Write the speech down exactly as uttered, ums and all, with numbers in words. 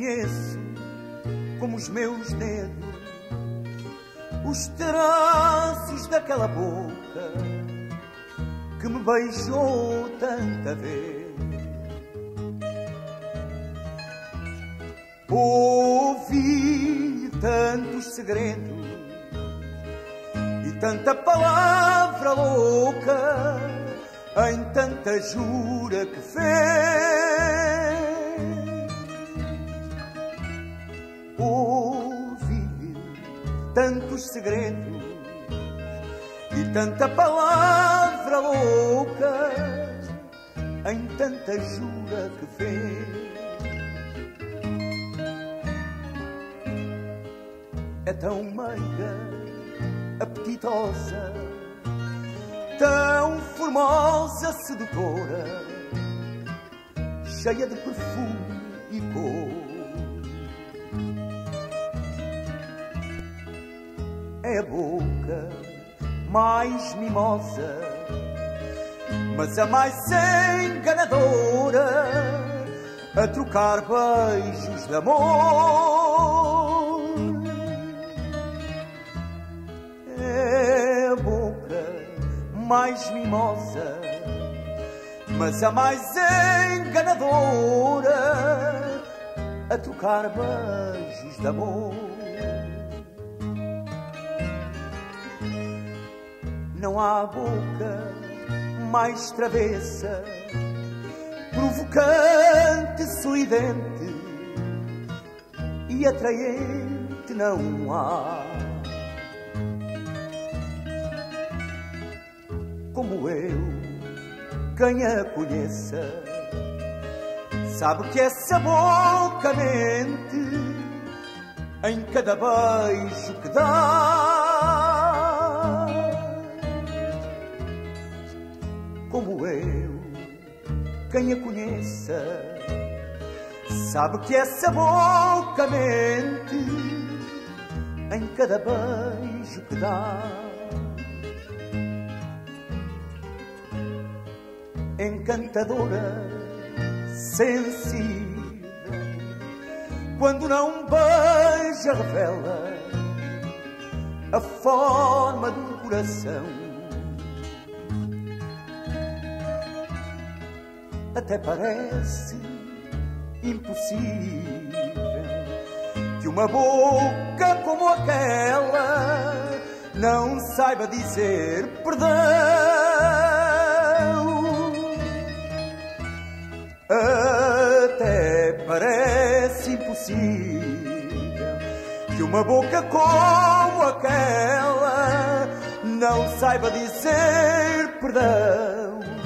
conheço como os meus dedos os traços daquela boca que me beijou tanta vez. Ouvi tantos segredos e tanta palavra louca em tanta jura que fez. Ouvi tantos segredos e tanta palavra louca em tanta jura que fez. É tão meiga, apetitosa, tão formosa, sedutora, cheia de perfume e cor. É a boca mais mimosa, mas a mais enganadora, a trocar beijos de amor. É a boca mais mimosa, mas a mais enganadora, a trocar beijos de amor. Não há boca mais travessa, provocante, sorridente e atraente não há. Como eu, quem a conheça, sabe que essa boca mente em cada beijo que dá. Como eu, quem a conheça, sabe que essa boca mente em cada beijo que dá. Encantadora, sensível, quando não beija revela a forma de um coração. Até parece impossível que uma boca como aquela não saiba dizer perdão. Até parece impossível que uma boca como aquela não saiba dizer perdão.